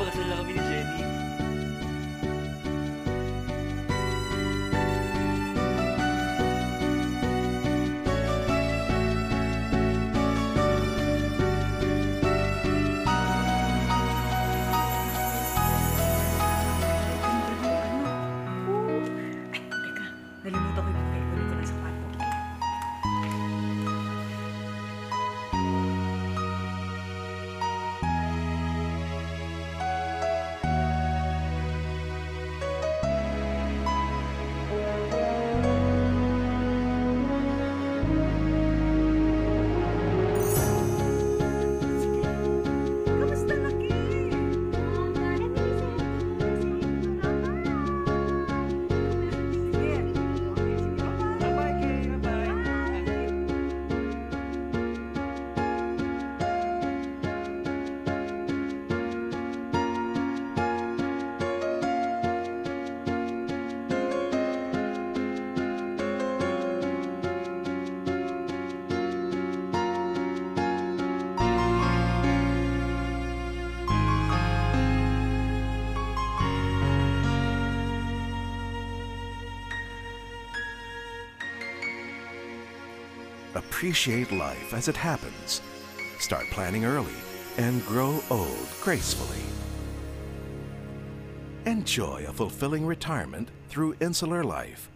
magpakasal na kami ni Jenny. Nalimutan ko yung pagkaikunin ko ng sapato. Sige. Kamusta, Laki? Appreciate life as it happens. Start planning early and grow old gracefully. Enjoy a fulfilling retirement through Insular Life.